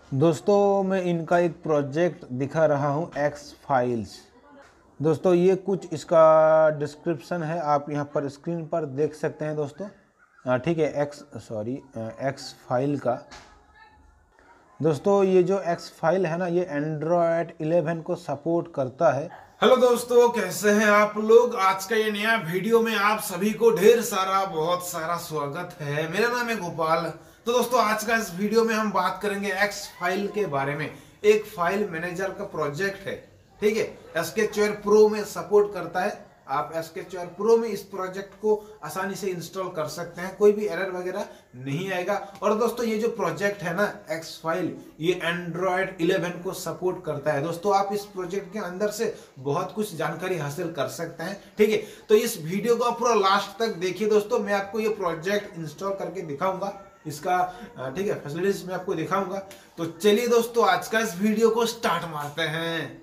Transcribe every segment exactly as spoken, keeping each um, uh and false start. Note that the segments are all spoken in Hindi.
दोस्तों मैं इनका एक प्रोजेक्ट दिखा रहा हूँ एक्स फाइल्स। दोस्तों ये कुछ इसका डिस्क्रिप्शन है, आप यहाँ पर स्क्रीन पर देख सकते हैं दोस्तों। हाँ ठीक है, एक्स सॉरी एक्स फाइल का। दोस्तों ये जो एक्स फाइल है ना, ये एंड्रॉयड इलेवन को सपोर्ट करता है। हेलो दोस्तों, कैसे हैं आप लोग। आज का ये नया वीडियो में आप सभी को ढेर सारा बहुत सारा स्वागत है। मेरा नाम है गोपाल। तो दोस्तों आज का इस वीडियो में हम बात करेंगे एक्स फाइल के बारे में। एक फाइल मैनेजर का प्रोजेक्ट है, ठीक है। एसकेचर प्रो में सपोर्ट करता है। आप एसकेचर प्रो में इस प्रोजेक्ट को आसानी से इंस्टॉल कर सकते हैं, कोई भी एरर वगैरह नहीं आएगा। और दोस्तों ये जो प्रोजेक्ट है ना एक्स फाइल, ये एंड्रॉयड इलेवन को सपोर्ट करता है। दोस्तों आप इस प्रोजेक्ट के अंदर से बहुत कुछ जानकारी हासिल कर सकते हैं, ठीक है। तो इस वीडियो को पूरा लास्ट तक देखिए दोस्तों। मैं आपको ये प्रोजेक्ट इंस्टॉल करके दिखाऊंगा, इसका ठीक है फैसिलिटीज मैं आपको दिखाऊंगा। तो चलिए दोस्तों आज का इस वीडियो को स्टार्ट मारते हैं।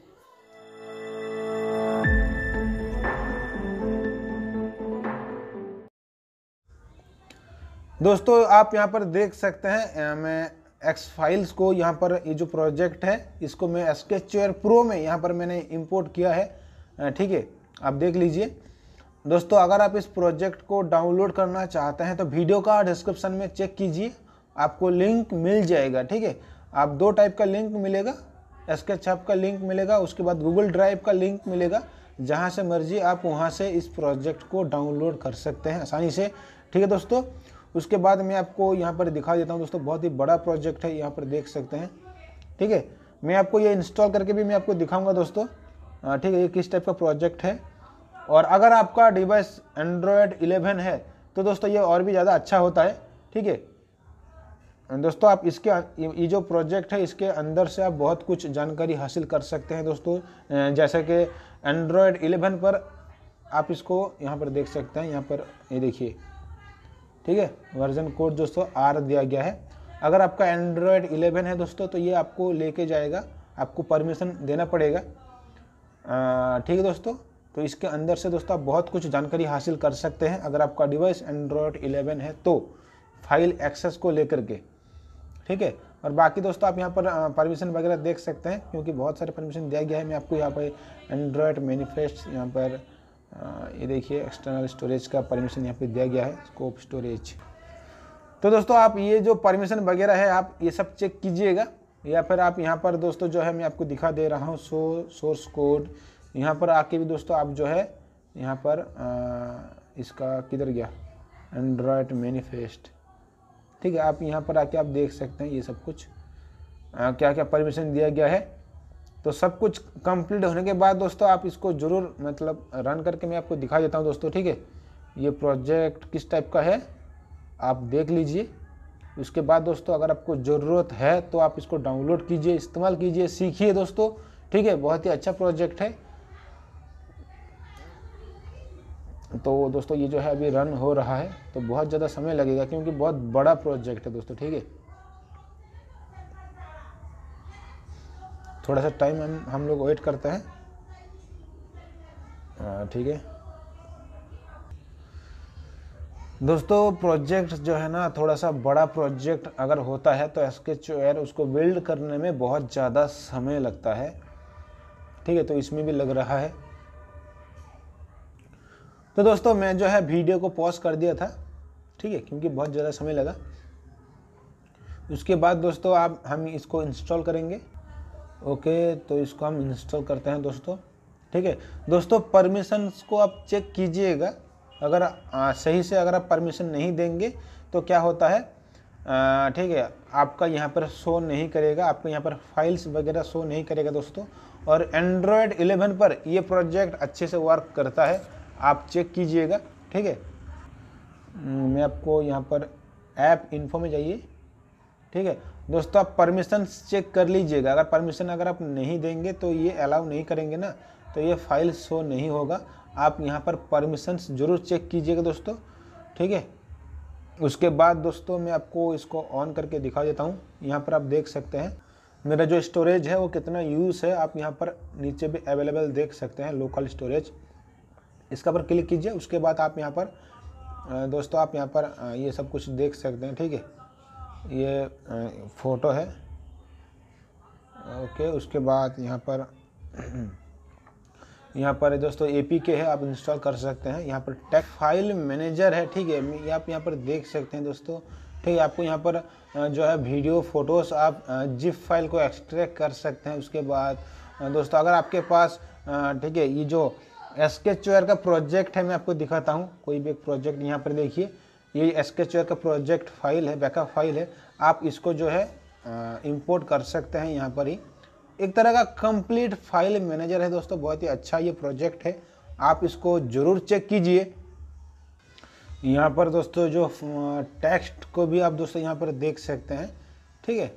दोस्तों आप यहाँ पर देख सकते हैं, मैं एक्स फाइल्स को यहाँ पर ये जो प्रोजेक्ट है इसको मैं एसकेचर प्रो में यहाँ पर मैंने इंपोर्ट किया है, ठीक है। आप देख लीजिए दोस्तों। अगर आप इस प्रोजेक्ट को डाउनलोड करना चाहते हैं तो वीडियो का डिस्क्रिप्शन में चेक कीजिए, आपको लिंक मिल जाएगा, ठीक है। आप दो टाइप का लिंक मिलेगा, स्केचअप का लिंक मिलेगा, उसके बाद गूगल ड्राइव का लिंक मिलेगा। जहाँ से मर्जी आप वहाँ से इस प्रोजेक्ट को डाउनलोड कर सकते हैं आसानी से, ठीक है दोस्तों। उसके बाद मैं आपको यहाँ पर दिखा देता हूँ दोस्तों। बहुत ही बड़ा प्रोजेक्ट है, यहाँ पर देख सकते हैं, ठीक है। मैं आपको ये इंस्टॉल करके भी मैं आपको दिखाऊंगा दोस्तों, ठीक है, ये किस टाइप का प्रोजेक्ट है। और अगर आपका डिवाइस एंड्रॉयड इलेवन है तो दोस्तों ये और भी ज़्यादा अच्छा होता है, ठीक है दोस्तों। आप इसके ये जो प्रोजेक्ट है इसके अंदर से आप बहुत कुछ जानकारी हासिल कर सकते हैं दोस्तों। जैसे कि एंड्रॉयड इलेवन पर आप इसको यहाँ पर देख सकते हैं, यहाँ पर ये देखिए, ठीक है। वर्जन कोड दोस्तों आर दिया गया है। अगर आपका एंड्रॉयड इलेवन है दोस्तों तो ये आपको लेके जाएगा, आपको परमिशन देना पड़ेगा, ठीक है दोस्तों। तो इसके अंदर से दोस्तों आप बहुत कुछ जानकारी हासिल कर सकते हैं अगर आपका डिवाइस एंड्रॉयड इलेवन है तो, फाइल एक्सेस को लेकर के, ठीक है। और बाकी दोस्तों आप यहाँ पर परमिशन वगैरह देख सकते हैं, क्योंकि बहुत सारे परमिशन दिया गया है। मैं आपको यहाँ पर एंड्रॉयड मैनिफेस्ट, यहाँ पर ये देखिए एक्सटर्नल स्टोरेज का परमिशन यहाँ पे दिया गया है, स्कोप स्टोरेज। तो दोस्तों आप ये जो परमिशन वगैरह है आप ये सब चेक कीजिएगा, या फिर आप यहाँ पर दोस्तों जो है मैं आपको दिखा दे रहा हूँ सो सोर्स कोड। यहाँ पर आके भी दोस्तों आप जो है यहाँ पर आ, इसका किधर गया एंड्रॉयड मैनिफेस्ट, ठीक है। आप यहाँ पर आके आप देख सकते हैं ये सब कुछ आ, क्या क्या परमिशन दिया गया है। तो सब कुछ कंप्लीट होने के बाद दोस्तों आप इसको ज़रूर मतलब रन करके मैं आपको दिखा देता हूँ दोस्तों, ठीक है। ये प्रोजेक्ट किस टाइप का है आप देख लीजिए। उसके बाद दोस्तों अगर आपको ज़रूरत है तो आप इसको डाउनलोड कीजिए, इस्तेमाल कीजिए, सीखिए दोस्तों, ठीक है। बहुत ही अच्छा प्रोजेक्ट है। तो दोस्तों ये जो है अभी रन हो रहा है, तो बहुत ज़्यादा समय लगेगा क्योंकि बहुत बड़ा प्रोजेक्ट है दोस्तों, ठीक है। थोड़ा सा टाइम हम हम लोग वेट करते हैं, ठीक है दोस्तों। प्रोजेक्ट जो है ना थोड़ा सा बड़ा प्रोजेक्ट अगर होता है तो एसकेचर उसको बिल्ड करने में बहुत ज़्यादा समय लगता है, ठीक है। तो इसमें भी लग रहा है। तो दोस्तों मैं जो है वीडियो को पॉज कर दिया था, ठीक है, क्योंकि बहुत ज़्यादा समय लगा। उसके बाद दोस्तों आप हम इसको इंस्टॉल करेंगे। ओके तो इसको हम इंस्टॉल करते हैं दोस्तों, ठीक है दोस्तों। परमिशंस को आप चेक कीजिएगा, अगर आ, सही से अगर आप परमिशन नहीं देंगे तो क्या होता है, ठीक है, आपका यहाँ पर शो नहीं करेगा, आपको यहाँ पर फाइल्स वगैरह शो नहीं करेगा दोस्तों। और एंड्रॉयड इलेवन पर ये प्रोजेक्ट अच्छे से वर्क करता है, आप चेक कीजिएगा, ठीक है। मैं आपको यहाँ पर ऐप इन्फो में जाइए, ठीक है दोस्तों। आप परमिशन चेक कर लीजिएगा, अगर परमिशन अगर आप नहीं देंगे तो ये अलाउ नहीं करेंगे ना, तो ये फाइल शो नहीं होगा। आप यहाँ पर परमिशंस जरूर चेक कीजिएगा दोस्तों, ठीक है। उसके बाद दोस्तों मैं आपको इसको ऑन करके दिखा देता हूँ। यहाँ पर आप देख सकते हैं मेरा जो स्टोरेज है वो कितना यूज़ है, आप यहाँ पर नीचे भी अवेलेबल देख सकते हैं, लोकल स्टोरेज। इसका पर क्लिक कीजिए। उसके बाद आप यहाँ पर दोस्तों आप यहाँ पर ये सब कुछ देख सकते हैं, ठीक है। ये फ़ोटो है, ओके, उसके बाद यहाँ पर यहाँ पर दोस्तों ए पी के है, आप इंस्टॉल कर सकते हैं। यहाँ पर टेक्स्ट फाइल मैनेजर है, ठीक है, आप यहाँ पर देख सकते हैं दोस्तों, ठीक है। आपको यहाँ पर जो है वीडियो फोटोज़ आप जिप फाइल को एक्सट्रैक्ट कर सकते हैं। उसके बाद दोस्तों अगर आपके पास, ठीक है, ये जो एसकेचवेयर का प्रोजेक्ट है मैं आपको दिखाता हूँ। कोई भी एक प्रोजेक्ट यहाँ पर देखिए, ये एसकेचवेयर का प्रोजेक्ट फाइल है, बैकअप फाइल है, आप इसको जो है इंपोर्ट कर सकते हैं यहाँ पर ही। एक तरह का कंप्लीट फाइल मैनेजर है दोस्तों, बहुत ही अच्छा ये प्रोजेक्ट है, आप इसको ज़रूर चेक कीजिए। यहाँ पर दोस्तों जो टेक्स्ट को भी आप दोस्तों यहाँ पर देख सकते हैं, ठीक है।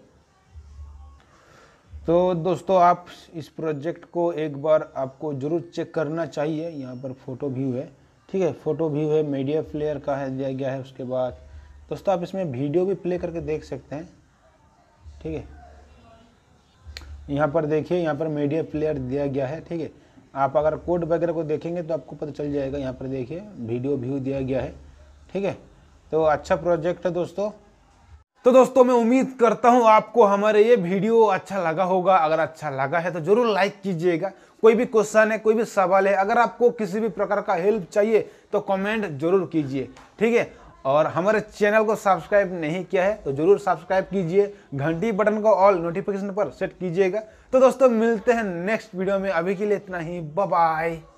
तो दोस्तों आप इस प्रोजेक्ट को एक बार आपको ज़रूर चेक करना चाहिए। यहाँ पर फ़ोटो व्यू है, ठीक है, फ़ोटो व्यू है, मीडिया प्लेयर का है दिया गया है। उसके बाद दोस्तों आप इसमें वीडियो भी प्ले करके देख सकते हैं, ठीक है। यहाँ पर देखिए, यहाँ पर मीडिया प्लेयर दिया गया है, ठीक है। आप अगर कोड वगैरह को देखेंगे तो आपको पता चल जाएगा। यहाँ पर देखिए वीडियो व्यू दिया गया है, ठीक है। तो अच्छा प्रोजेक्ट है दोस्तों। तो दोस्तों मैं उम्मीद करता हूँ आपको हमारे ये वीडियो अच्छा लगा होगा। अगर अच्छा लगा है तो जरूर लाइक कीजिएगा। कोई भी क्वेश्चन है, कोई भी सवाल है, अगर आपको किसी भी प्रकार का हेल्प चाहिए तो कमेंट जरूर कीजिए, ठीक है। और हमारे चैनल को सब्सक्राइब नहीं किया है तो जरूर सब्सक्राइब कीजिए, घंटी बटन को ऑल नोटिफिकेशन पर सेट कीजिएगा। तो दोस्तों मिलते हैं नेक्स्ट वीडियो में, अभी के लिए इतना ही, बाय बाय।